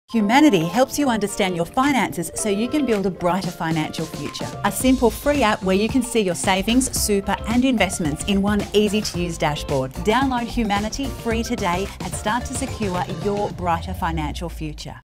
Humaniti helps you understand your finances so you can build a brighter financial future. A simple free app where you can see your savings, super and investments in one easy-to-use dashboard. Download Humaniti free today and start to secure your brighter financial future.